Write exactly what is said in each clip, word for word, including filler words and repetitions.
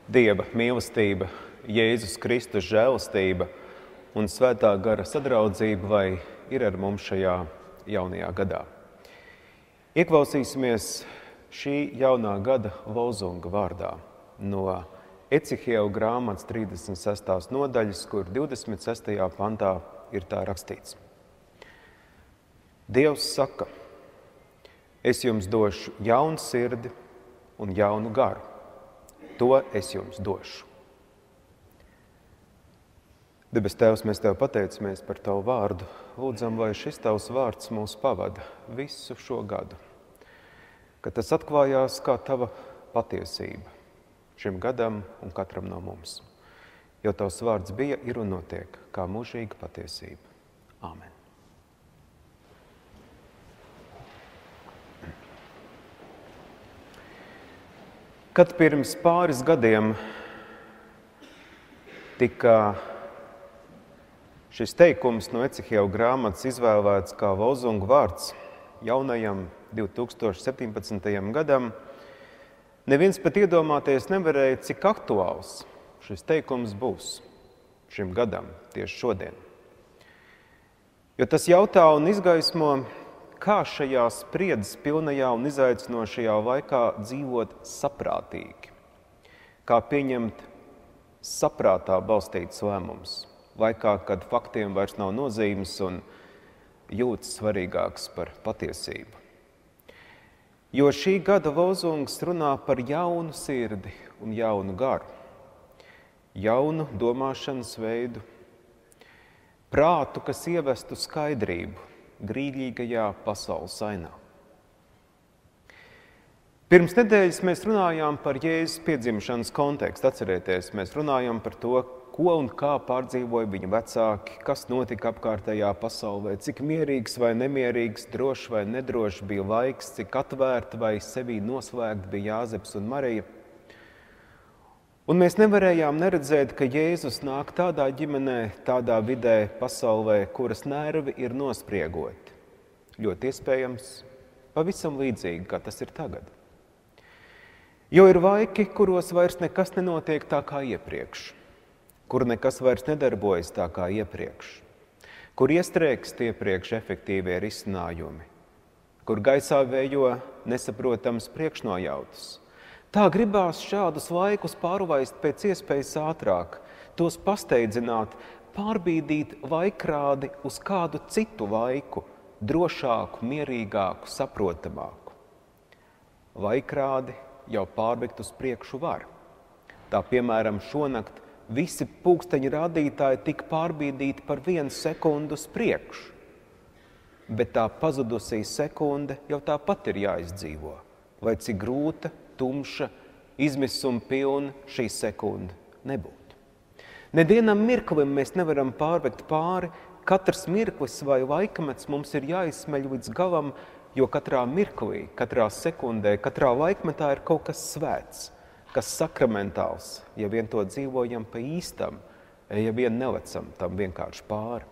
Dieva mīlestība, Jēzus Kristus žēlastība un svētā gara sadraudzība vai ir ar mums šajā jaunajā gadā. Ieklausīsimies šī jaunā gada lozunga vārdā no Ecihiela grāmatas trīsdesmit sestās nodaļas, kur divdesmit sestajā pantā ir tā rakstīts. Dievs saka, es jums došu jaunu sirdi un jaunu garu. To es jums došu. Debes Tēvs, mēs Tev pateicamies par Tavu vārdu. Lūdzam, lai šis Tavs vārds mūs pavada visu šo gadu, ka tas atklājās kā Tava patiesība šim gadam un katram no mums. Jo Tavs vārds bija, ir un notiek kā mūžīga patiesība. Āmen. Kad pirms pāris gadiem tika šis teikums no Ecihiela grāmatas izvēlēts kā lozunga vārds jaunajam divi tūkstoši septiņpadsmitajam gadam, neviens pat iedomāties nevarēja, cik aktuāls šis teikums būs šim gadam, tieši šodien. Jo tas jautā un izgaismo, kā šajā spriedzes pilnajā un izaicinošajā laikā dzīvot saprātīgi, kā pieņemt saprātā balstīts lēmums, laikā, kad faktiem vairs nav nozīmes un jūtas svarīgāks par patiesību. Jo šī gada lozungs runā par jaunu sirdi un jaunu garu, jaunu domāšanas veidu, prātu, kas ievestu skaidrību grīļīgajā pasaules ainā. Pirms nedēļas mēs runājām par Jēzus piedzimšanas kontekstu. Atcerieties, mēs runājām par to, ko un kā pārdzīvoja viņa vecāki, kas notika apkārtējā pasaulē, cik mierīgs vai nemierīgs, drošs vai nedrošs bija laiks, cik atvērta vai sevī noslēgta bija Jāzeps un Marija. Un mēs nevarējām neredzēt, ka Jēzus nāk tādā ģimenē, tādā vidē, pasaulē, kuras nervi ir nospriegoti. Ļoti iespējams, pavisam līdzīgi, kā tas ir tagad. Jo ir laiki, kuros vairs nekas nenotiek tā kā iepriekš, kur nekas vairs nedarbojas tā kā iepriekš, kur iestrēgst iepriekš efektīvie risinājumi, kur gaisā vējo nesaprotams priekšnojautas. Tā gribās šādus laikus pārlaist pēc iespējas ātrāk, tos pasteidzināt, pārbīdīt laikrādi uz kādu citu laiku, drošāku, mierīgāku, saprotamāku. Laikrādi jau pārvekt uz priekšu var. Tā, piemēram, šonakt visi pulksteņa rādītāji tika pārbīdīti par vienu sekundu uz priekšu, bet tā pazudusī sekunde jau tāpat ir jāizdzīvo, lai cik grūta, tumša, izmisuma pilna šī sekunde nebūtu. Nevienam mirklim mēs nevaram pārvekt pāri, katrs mirklis vai laikmets mums ir jāizsmeļ līdz galam, jo katrā mirklī, katrā sekundē, katrā laikmetā ir kaut kas svēts, kas sakramentāls, ja vien to dzīvojam pa īstam, ja vien nelecam tam vienkārši pāri.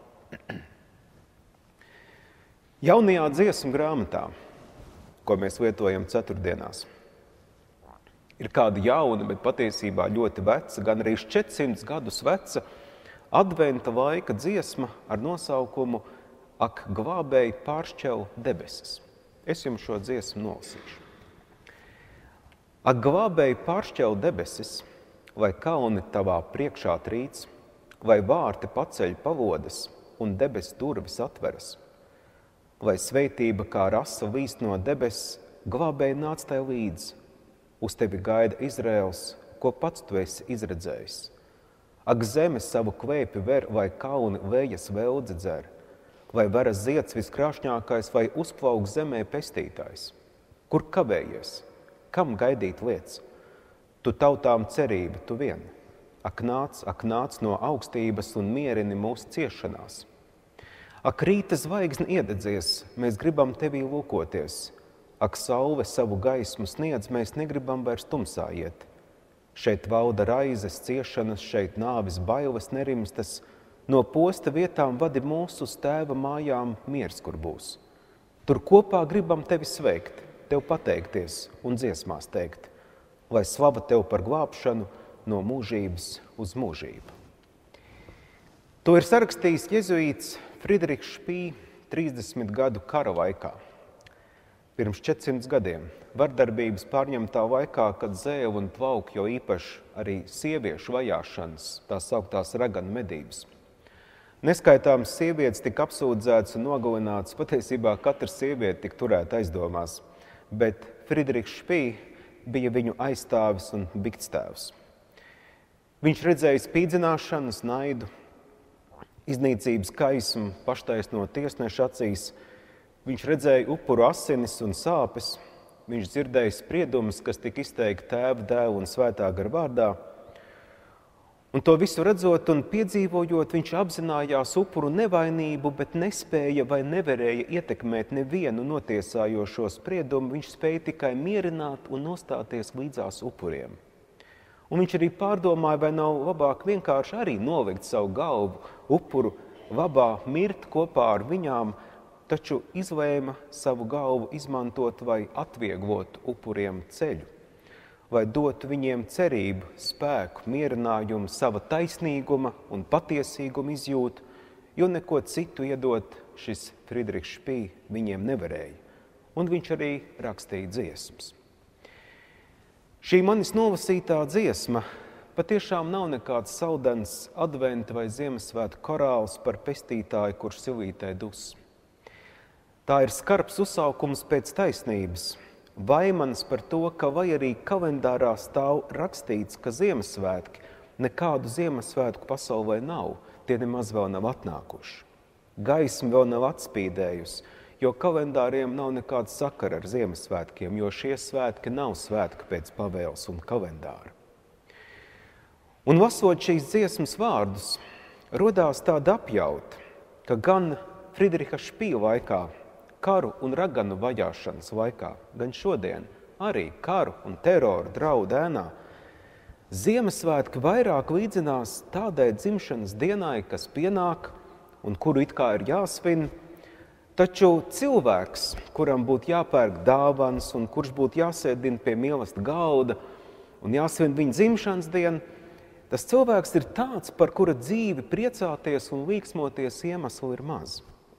Jaunajā dziesmu grāmatā, ko mēs lietojam ceturtdienās, ir kāda jauna, bet patiesībā ļoti veca, gan arī četrsimtus gadus veca, adventa laika dziesma ar nosaukumu Ak, glābēji pāršķel debesis. Es jums šo dziesmu nolasīšu. Ak, glābēji pāršķel debesis, vai kalni tavā priekšā trīc, vai vārti paceļ pavodas un debes durvis atveras, vai sveitība kā rasa līst no debes, glābēji nāc tai līdz. Uz tevi gaida Izraels, ko pats tu esi izredzējis. Ak, zeme savu kvēpi ver, vai kalni vējas veldzi dzer, vai varas zieds viskrāšņākais, vai uzplauk zemē pestītājs. Kur kavējies? Kam gaidīt lietas? Tu tautām cerība, tu vien. Ak, nāc, ak, nāc no augstības un mierini mūsu ciešanās. Ak, rīta zvaigzne iededzies, mēs gribam tevī lūkoties. Ak, saule savu gaismu sniedz, mēs negribam vairs tumsā iet. Šeit valda raizes, ciešanas, šeit nāvis bailes nerimstas, no posta vietām vadi mūsu uz tēva mājām miers, kur būs. Tur kopā gribam tevi sveikt, tev pateikties un dziesmās teikt, lai slava tev par glābšanu no mūžības uz mūžību. To ir sarakstījis jezuīts Friedrichs Špī trīsdesmit gadu kara laikā. Pirms četrsimts gadiem, vardarbības pārņemtā laikā, kad zēvu un tvauku, jo īpaši arī sieviešu vajāšanas, tās sauktās raganu medības. Neskaitāmas sievietes tika apsūdzētas un nogalinātas, patiesībā katra sieviete tika turēta aizdomās, bet Friedrichs Špī bija viņu aizstāvis un biktstāvs. Viņš redzēja spīdzināšanas, naidu, iznīcības kaismu paštaisno tiesneša acīs. Viņš redzēja upuru asinis un sāpes. Viņš dzirdēja spriedumus, kas tika izteikti Tēva, Dēla un Svētā gara vārdā. Un to visu redzot un piedzīvojot, viņš apzinājās upuru nevainību, bet nespēja vai nevarēja ietekmēt nevienu notiesājošo spriedumu. Viņš spēja tikai mierināt un nostāties līdzās upuriem. Un viņš arī pārdomāja, vai nav labāk vienkārši arī nolikt savu galvu upuru labā, mirt kopā ar viņām, taču izlēma savu galvu izmantot vai atvieglot upuriem ceļu, vai dot viņiem cerību, spēku, mierinājumu, sava taisnīguma un patiesīguma izjūtu, jo neko citu iedot šis Friedrichs Špī viņiem nevarēja. Un viņš arī rakstīja dziesmas. Šī manis nolasītā dziesma patiešām nav nekāds saldens adventa vai Ziemassvētku korāls par pestītāju, kurš silītē dus. Tā ir skarbs uzsaukums pēc taisnības, vaimans par to, ka vai arī kalendārā stāv rakstīts, ka Ziemassvētki nekādu Ziemassvētku pasaulē nav, tie nemaz vēl nav atnākuši. Gaisma vēl nav atspīdējusi, jo kalendāriem nav nekāda sakara ar Ziemassvētkiem, jo šie svētki nav svētki pēc pavēles un kalendāra. Un lasot šīs dziesmas vārdus, rodās tāda apjauta, ka gan Friedricha Špī laikā, karu un raganu vajāšanas laikā, gan šodien arī karu un teroru draudu ēnā, Ziemassvētki vairāk līdzinās tādai dzimšanas dienai, kas pienāk un kuru it kā ir jāsvin. Taču cilvēks, kuram būtu jāpērk dāvanas un kurš būtu jāsēdina pie mīlesta galda un jāsvin viņa dzimšanas dienu, tas cilvēks ir tāds, par kura dzīvi priecāties un līksmoties iemeslu ir maz.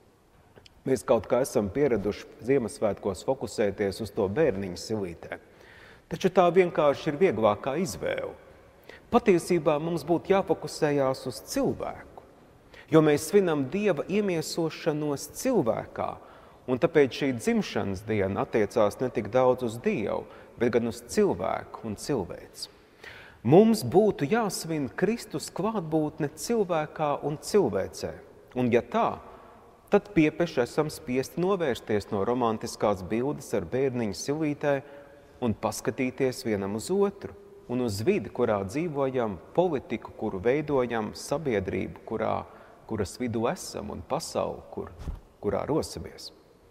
Mēs kaut kā esam pieraduši Ziemassvētkos fokusēties uz to bērniņu silītē, taču tā vienkārši ir vieglākā izvēle. Patiesībā mums būtu jāfokusējās uz cilvēku, jo mēs svinam Dieva iemiesošanos cilvēkā, un tāpēc šī dzimšanas diena attiecās ne tik daudz uz Dievu, bet gan uz cilvēku un cilvēci. Mums būtu jāsvin Kristus klātbūtne cilvēkā un cilvēcē, un ja tā, tad piepeši esam spiesti novērsties no romantiskās bildes ar bērniņu silītē un paskatīties vienam uz otru, un uz vidi, kurā dzīvojam, politiku, kuru veidojam, sabiedrību, kurā kuras vidū esam un pasauli, kur, kurā rosamies.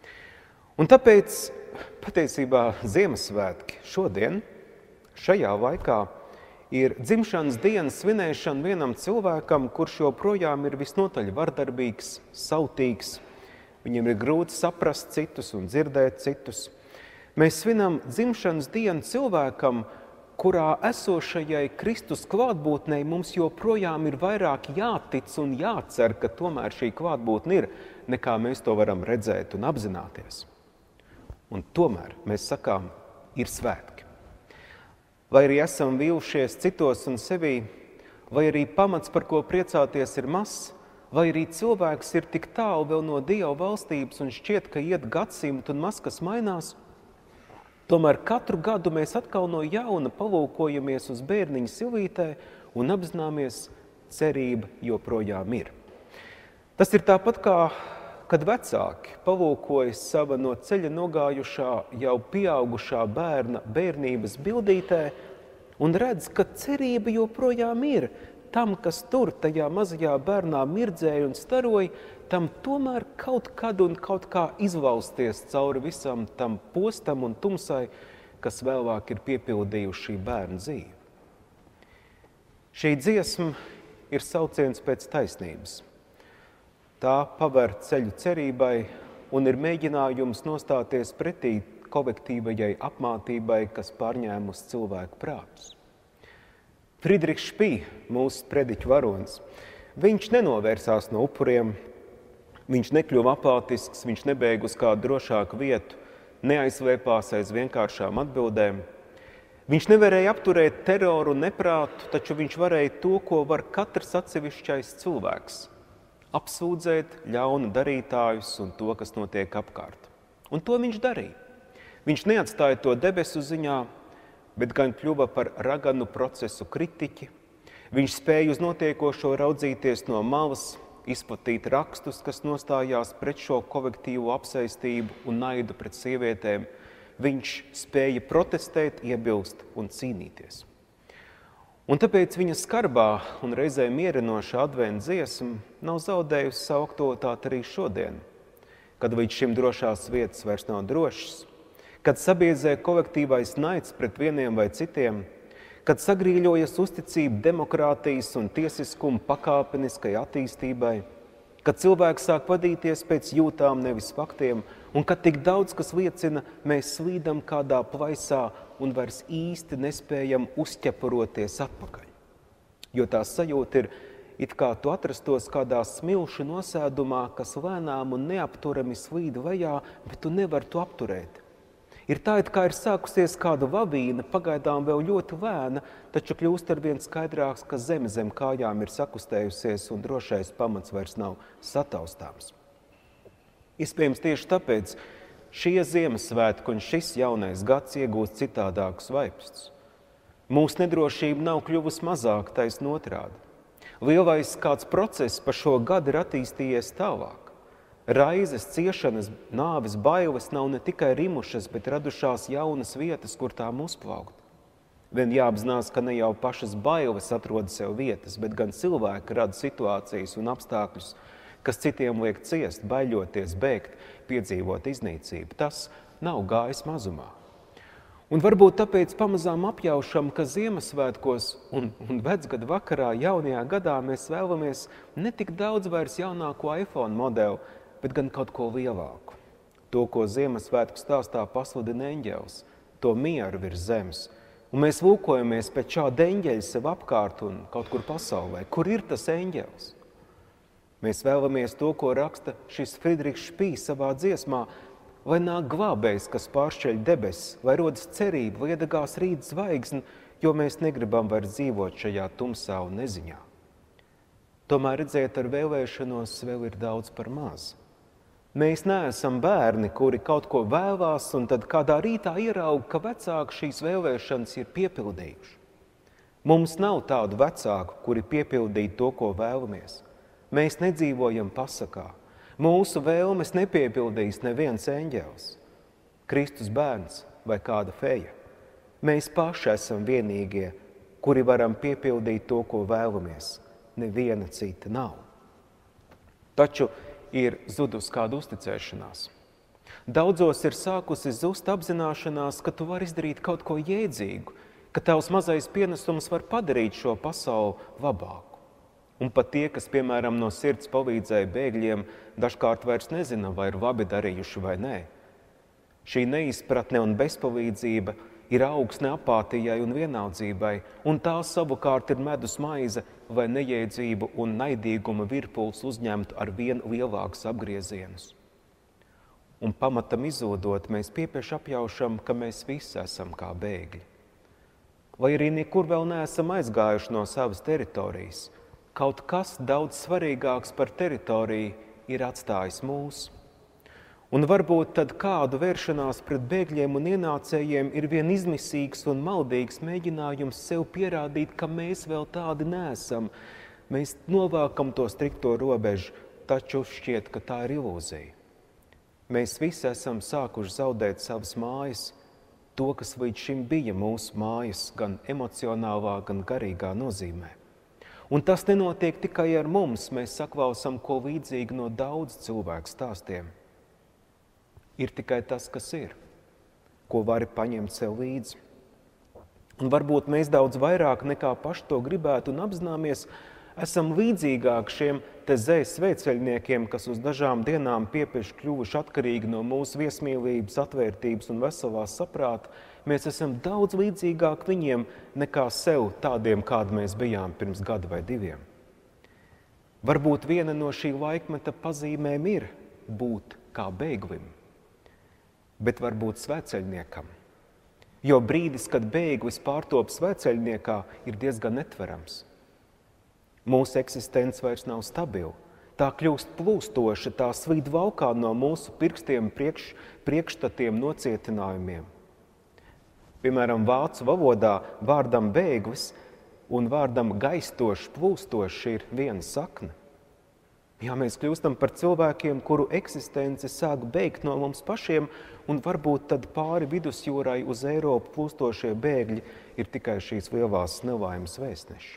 Un tāpēc patiesībā Ziemassvētki šodien, šajā laikā, ir dzimšanas dienas svinēšana vienam cilvēkam, kurš joprojām ir visnotaļ vardarbīgs, sautīgs, viņiem ir grūti saprast citus un dzirdēt citus. Mēs svinam dzimšanas dienu cilvēkam, kurā esošajai Kristus klātbūtnei mums joprojām ir vairāk jātic un jācer, ka tomēr šī klātbūtne ir, nekā mēs to varam redzēt un apzināties. Un tomēr mēs sakām, ir svētki. Vai arī esam vīlušies citos un sevī, vai arī pamats, par ko priecāties, ir mazs, vai arī cilvēks ir tik tālu vēl no Dieva valstības un šķiet, ka iet gadsimtu un maz kas mainās, tomēr katru gadu mēs atkal no jauna palūkojamies uz bērniņu silītē un apzināmies, cerība joprojām ir. Tas ir tāpat kā, kad vecāki palūkojas sava no ceļa nogājušā, jau pieaugušā bērna bērnības bildītē un redz, ka cerība joprojām ir. Tam, kas tur tajā mazajā bērnā mirdzēja un staroja, tam tomēr kaut kad un kaut kā izvalsties cauri visam tam postam un tumsai, kas vēlāk ir piepildījuši šī bērna dzīvi. Šī dziesma ir sauciens pēc taisnības. Tā paver ceļu cerībai un ir mēģinājums nostāties pretī kolektīvajai apmātībai, kas pārņēmusi cilvēku prātus. Friedrichs Špī, mūsu prediķu varonis, viņš nenovērsās no upuriem, viņš nekļuva apātisks, viņš nebeig uz kādu drošāku vietu, neaizvēpās aiz vienkāršām atbildēm. Viņš nevarēja apturēt teroru un neprātu, taču viņš varēja to, ko var katrs atsevišķais cilvēks – apsūdzēt ļauna darītājus un to, kas notiek apkārt. Un to viņš darīja. Viņš neatstāja to debesu ziņā, bet gan kļuva par raganu procesu kritiķi. Viņš spēja uz notiekošo raudzīties no malas, izplatīt rakstus, kas nostājās pret šo kolektīvo apsaistību un naidu pret sievietēm. Viņš spēja protestēt, iebilst un cīnīties. Un tāpēc viņa skarbā un reizē mierinošā adventa dziesma nav zaudējusi savu aktualitāti arī šodien, kad līdz šim drošās vietas vairs nav drošas, kad sabiezē kolektīvais naids pret vieniem vai citiem, kad sagrīļojas uzticība demokrātijas un tiesiskuma pakāpeniskai attīstībai, kad cilvēks sāk vadīties pēc jūtām, nevis faktiem, un kad tik daudz, kas liecina, mēs slīdam kādā plaisā un vairs īsti nespējam uzķeparoties atpakaļ. Jo tā sajūta ir, it kā tu atrastos kādā smilšu nosēdumā, kas lēnām un neapturami slīd lejā, bet tu nevari to apturēt. Ir tā, it kā ir sākusies kāda lavīna, pagaidām vēl ļoti lēna, taču kļūst arvien skaidrāks, ka zeme zem kājām ir sakustējusies un drošais pamats vairs nav sataustāms. Iespējams tieši tāpēc šie Ziemassvētki un šis jaunais gads iegūst citādākus vaipstus. Mūsu nedrošība nav kļuvusi mazāk, taisn otrādi. Lielais kāds process pa šo gadu ir attīstījies tālāk. Raizes, ciešanas, nāves, bailes nav ne tikai rimušas, bet radušās jaunas vietas, kur tām uzplaukt. Vien jāapzinās, ka ne jau pašas bailes atrod sev vietas, bet gan cilvēki rada situācijas un apstākļus, kas citiem liek ciest, baiļoties, bēgt, piedzīvot iznīcību. Tas nav gājis mazumā. Un varbūt tāpēc pamazām apjaušam, ka Ziemassvētkos un, un vecgada vakarā jaunajā gadā mēs vēlamies ne tik daudz vairs jaunāko iPhone modeli, bet gan kaut ko lielāku. To, ko Ziemassvētku stāstā pasludina eņģelis, to mieru virs zemes. Un mēs lūkojamies pēc šāda eņģeļa sev apkārt un kaut kur pasaulē. Kur ir tas eņģelis? Mēs vēlamies to, ko raksta šis Friedrichs Špī savā dziesmā, lai nāk glābējs, kas pāršķeļ debesis, lai rodas cerība, lai iedegās rīt zvaigzne, jo mēs negribam vairs dzīvot šajā tumsā un neziņā. Tomēr redzēt ar vēlēšanos vēl ir daudz par maz. Mēs neesam bērni, kuri kaut ko vēlās un tad kādā rītā ierauga, ka vecāki šīs vēlēšanas ir piepildījuši. Mums nav tādu vecāku, kuri piepildītu to, ko vēlamies. Mēs nedzīvojam pasakā. Mūsu vēlmes nepiepildīs neviens eņģelis, Kristus bērns vai kāda feja. Mēs paši esam vienīgie, kuri varam piepildīt to, ko vēlamies. Neviena cita nav. Taču ir zudus kāda uzticēšanās. Daudzos ir sākusi zust apzināšanās, ka tu vari izdarīt kaut ko jēdzīgu, ka tavs mazais pienesums var padarīt šo pasauli labāku. Un pat tie, kas, piemēram, no sirds palīdzēja bēgļiem, dažkārt vairs nezina, vai ir labi darījuši vai nē. Šī neizpratne un bezpalīdzība ir augsne apātijai un vienaldzībai, un tā savukārt ir medus maize, vai nejēdzību un naidīguma virpuls uzņemtu ar vien lielākus apgriezienus. Un pamatam izzūdot, mēs piepieši apjaušam, ka mēs visi esam kā bēgļi. Lai arī nekur vēl neesam aizgājuši no savas teritorijas, kaut kas daudz svarīgāks par teritoriju ir atstājis mūs. Un varbūt tad kādu vēršanās pret bēgļiem un ienācējiem ir vien izmisīgs un maldīgs mēģinājums sev pierādīt, ka mēs vēl tādi neesam. Mēs novākam to strikto robežu, taču šķiet, ka tā ir ilūzija. Mēs visi esam sākuši zaudēt savas mājas, to, kas līdz šim bija mūsu mājas, gan emocionālā, gan garīgā nozīmē. Un tas nenotiek tikai ar mums, mēs saklausam ko līdzīgi no daudz cilvēku stāstiem. Ir tikai tas, kas ir, ko vari paņemt sev līdzi. Un varbūt mēs daudz vairāk nekā paši to gribētu un apzināmies, esam līdzīgāk šiem te zēs svētceļniekiem, kas uz dažām dienām piepieši kļuvuši atkarīgi no mūsu viesmīlības, atvērtības un veselās saprāta, Mēs esam daudz līdzīgāk viņiem nekā sev tādiem, kādi mēs bijām pirms gada vai diviem. Varbūt viena no šī laikmeta pazīmēm ir būt kā bēglim, bet varbūt svētceļniekam. Jo brīdis, kad bēglis pārtop svētceļniekā, ir diezgan netverams. Mūsu eksistence vairs nav stabila. Tā kļūst plūstoša, tā slīd valkā no mūsu pirkstiem priekš, priekšstatiem nocietinājumiem. Piemēram, vācu valodā vārdam bēglis un vārdam gaistošs, plūstošs ir viena sakne. Jā, mēs kļūstam par cilvēkiem, kuru eksistence sāk bēgt no mums pašiem, un varbūt tad pāri vidusjūrai uz Eiropu plūstošie bēgļi ir tikai šīs lielās nelaimes vēstneši.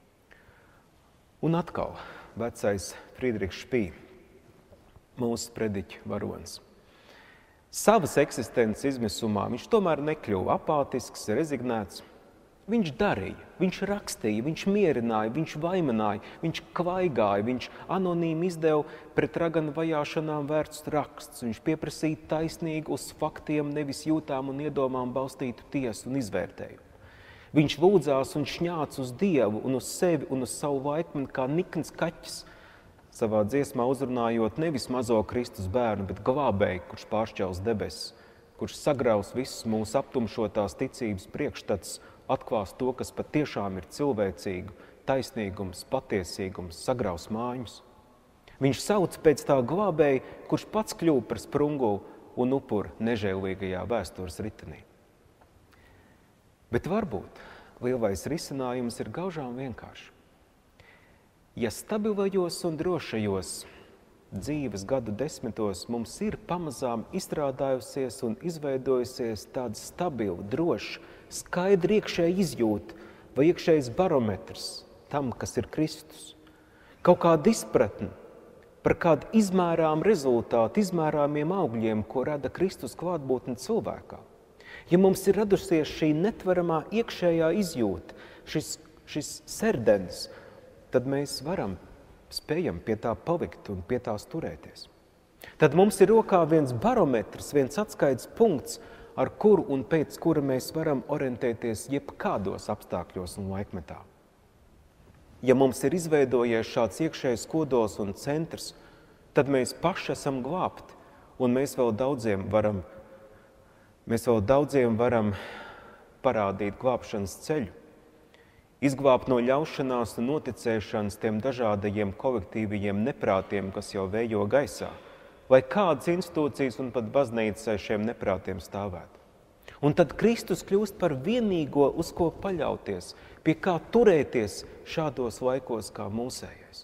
Un atkal vecais Friedrichs Špī, mūsu prediķu varonis. Savas eksistences izmisumā viņš tomēr nekļuva apātisks, rezignēts. Viņš darīja, viņš rakstīja, viņš mierināja, viņš vaimināja, viņš kvaigāja, viņš anonīmi izdeva pret raganu vajāšanām vērsts raksts. Viņš pieprasīja taisnīgu, uz faktiem, nevis jūtām un iedomām balstītu tiesu un izvērtējumu. Viņš lūdzās un šņāca uz Dievu un uz sevi un uz savu laikmeni kā nikns kaķis, savā dziesmā uzrunājot nevis mazo Kristus bērnu, bet glābēju, kurš pāršķels debesis, kurš sagraus visus mūsu aptumšotās ticības priekšstats, atklās to, kas patiešām ir cilvēcīgu, taisnīgums, patiesīgums, sagraus mājumus. Viņš sauc pēc tā glābēja, kurš pats kļuva par sprungulu un upuru nežēlīgajā vēstures ritenī. Bet varbūt lielais risinājums ir gaužām vienkārši. Ja stabilajos un drošajos dzīves gadu desmitos mums ir pamazām izstrādājusies un izveidojusies tāda stabila, droša, skaidra iekšēja izjūta vai iekšējais barometrs tam, kas ir Kristus. Kaut kāda izpratne par kādu izmērām rezultātu, izmērāmiem augļiem, ko rada Kristus klātbūtne cilvēkā. Ja mums ir radusies šī netveramā iekšējā izjūta, šis, šis serdens, tad mēs varam, spējam pie tā palikt un pie tās turēties. Tad mums ir rokā viens barometrs, viens atskaites punkts, ar kuru un pēc kura mēs varam orientēties jebkādos apstākļos un laikmetā. Ja mums ir izveidojies šāds iekšējs kodols un centrs, tad mēs paši esam glābti, un mēs vēl daudziem varam, mēs vēl daudziem varam parādīt glābšanas ceļu, izglābt no ļaušanās un noticēšanas tiem dažādajiem kolektīvajiem neprātiem, kas jau vējo gaisā, lai kādas institūcijas un pat baznīcas aiz šiem neprātiem stāvētu. Un tad Kristus kļūst par vienīgo, uz ko paļauties, pie kā turēties šādos laikos kā mūsējais.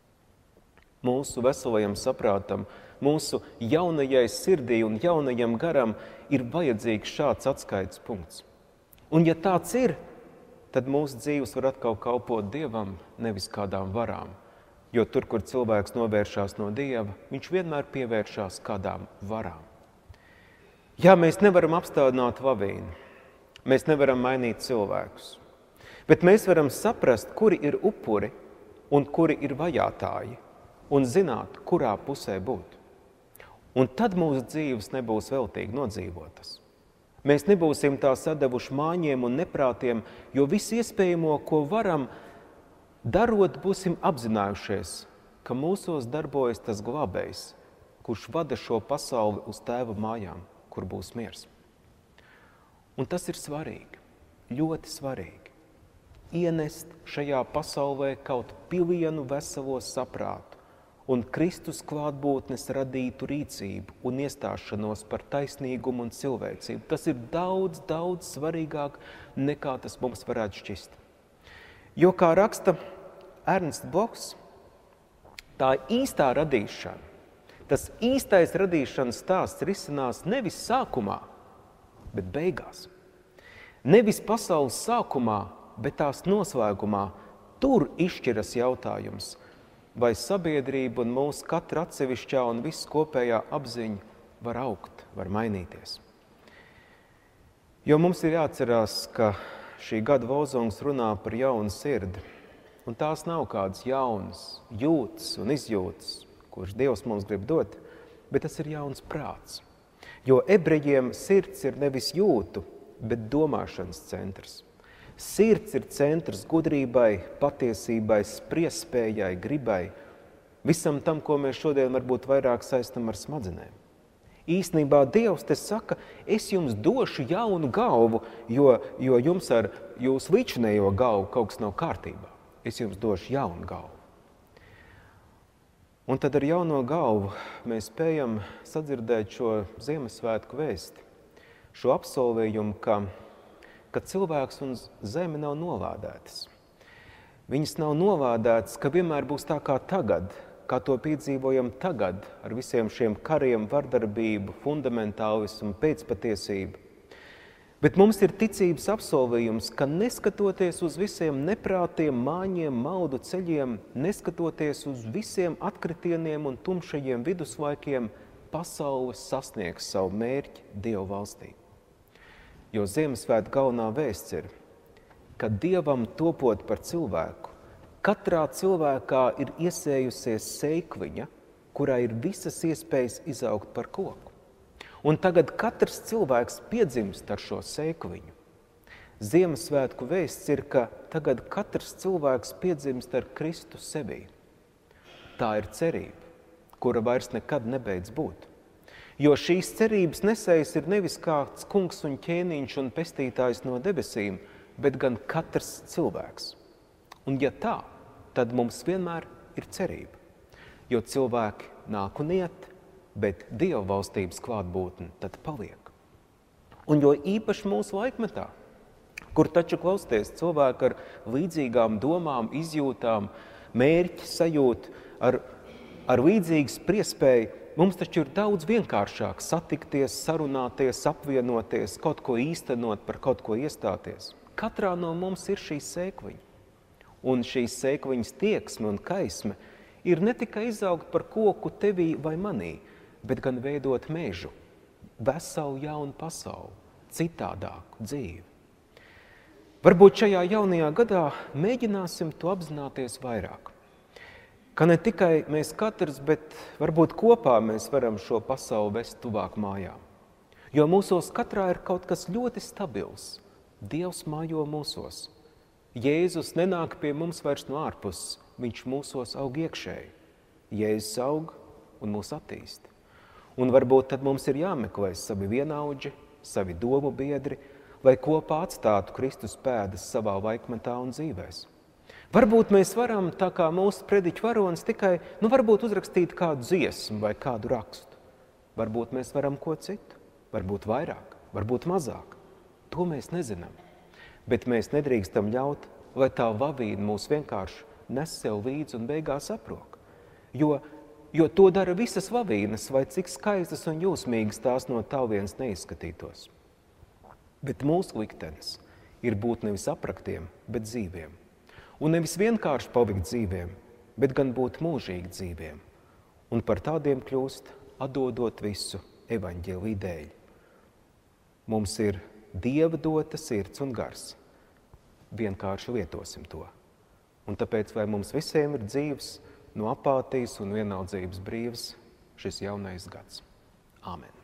Mūsu veselajam saprātam, mūsu jaunajai sirdī un jaunajam garam ir vajadzīgs šāds atskaites punkts. Un ja tāds ir, tad mūsu dzīves var atkal kalpot Dievam, nevis kādām varām. Jo tur, kur cilvēks novēršās no Dieva, viņš vienmēr pievēršās kādām varām. Jā, mēs nevaram apstādināt lavīnu, mēs nevaram mainīt cilvēkus, bet mēs varam saprast, kuri ir upuri un kuri ir vajātāji, un zināt, kurā pusē būt. Un tad mūsu dzīves nebūs veltīgi nodzīvotas. Mēs nebūsim tā sadevuši māņiem un neprātiem, jo visu iespējamo, ko varam, darot, būsim apzinājušies, ka mūsos darbojas tas glābējs, kurš vada šo pasauli uz Tēva mājām, kur būs miers. Un tas ir svarīgi, ļoti svarīgi, ienest šajā pasaulē kaut pilienu veselo saprātu un Kristus klātbūtnes radītu rīcību un iestāšanos par taisnīgumu un cilvēcību. Tas ir daudz, daudz svarīgāk nekā tas mums varētu šķist. Jo, kā raksta Ernsts Bloks, tā īstā radīšana, tas īstais radīšanas stāsts risinās nevis sākumā, bet beigās. Nevis pasaules sākumā, bet tās noslēgumā. Tur izšķiras jautājums, vai sabiedrība un mūsu katra atsevišķā un viss kopējā apziņa var augt, var mainīties. Jo mums ir jāatcerās, ka šī gada lozungs runā par jaunu sirdi, un tās nav kādas jaunas jūtas un izjūtas, kuras Dievs mums grib dot, bet tas ir jauns prāts. Jo ebrejiem sirds ir nevis jūtu, bet domāšanas centrs. Sirds ir centrs gudrībai, patiesībai, spriestspējai, gribai, visam tam, ko mēs šodien varbūt vairāk saistam ar smadzenēm. Īstenībā Dievs te saka, es jums došu jaunu galvu, jo, jo jums ar jūsu līdzinējo galvu kaut kas nav kārtībā. Es jums došu jaunu galvu. Un tad ar jauno galvu mēs spējam sadzirdēt šo Ziemassvētku vēsti, šo apsolījumu, ka, ka cilvēks un zeme nav novādētas. Viņas nav novādētas, ka vienmēr būs tā kā tagad, kā to piedzīvojam tagad, ar visiem šiem kariem, vardarbību, fundamentālismu, pēcpatiesību. Bet mums ir ticības apsolījums, ka neskatoties uz visiem neprātiem, māņiem, maudu ceļiem, neskatoties uz visiem atkritieniem un tumšajiem viduslaikiem, pasaule sasniegs savu mērķi Dievu valstī. Jo Ziemassvētku galvenā vēsts ir, ka Dievam topot par cilvēku, katrā cilvēkā ir iesējusies sēkliņa, kurā ir visas iespējas izaugt par koku. Un tagad katrs cilvēks piedzimst ar šo sēkliņu. Ziemassvētku vēsts ir, ka tagad katrs cilvēks piedzimst ar Kristu sevī. Tā ir cerība, kura vairs nekad nebeidz būt. Jo šīs cerības nesējs ir nevis kāds kungs un ķēniņš un pestītājs no debesīm, bet gan katrs cilvēks. Un ja tā, tad mums vienmēr ir cerība, jo cilvēki nāk un iet, bet Dieva valstības klātbūtne tad paliek. Un jo īpaši mūsu laikmetā, kur taču klausties cilvēki ar līdzīgām domām, izjūtām, mērķi, sajūtu, ar, ar līdzīgu spriestspēju, mums taču ir daudz vienkāršāk satikties, sarunāties, apvienoties, kaut ko īstenot, par kaut ko iestāties. Katrā no mums ir šī sēkliņa. Un šīs sēkliņas tieksme un kaisme ir ne tikai izaugt par koku tevī vai manī, bet gan veidot mežu, veselu jaunu pasauli, citādāku dzīvi. Varbūt šajā jaunajā gadā mēģināsim to apzināties vairāk. Ka ne tikai mēs katrs, bet varbūt kopā mēs varam šo pasauli vest tuvāk mājām. Jo mūsos katrā ir kaut kas ļoti stabils. Dievs mājo mūsos. Jēzus nenāk pie mums vairs no ārpuses, viņš mūsos aug iekšēji. Jēzus aug un mūs attīst. Un varbūt tad mums ir jāmeklē savi vienaudži, savi domu biedri, lai kopā atstātu Kristus pēdas savā laikmetā un dzīvēs. Varbūt mēs varam, tā kā mūsu prediķu varonis, tikai, nu varbūt uzrakstīt kādu dziesmu vai kādu rakstu. Varbūt mēs varam ko citu, varbūt vairāk, varbūt mazāk. To mēs nezinām. Bet mēs nedrīkstam ļaut, lai tā vavīna mūs vienkārši nes sev līdzi un beigās aprok. Jo Jo to dara visas vavīnas, vai cik skaistas un jūsmīgas tās no tālvienas neizskatītos. Bet mūsu liktenis ir būt nevis apraktiem, bet dzīviem. Un nevis vienkārši palikt dzīviem, bet gan būt mūžīgi dzīviem. Un par tādiem kļūst, atdodot visu evaņģēlī dēļ. Mums ir Dieva dota sirds un gars. Vienkārši lietosim to. Un tāpēc, vai mums visiem ir dzīves, no apātijas un vienaldzības brīvs šis jaunais gads. Āmen.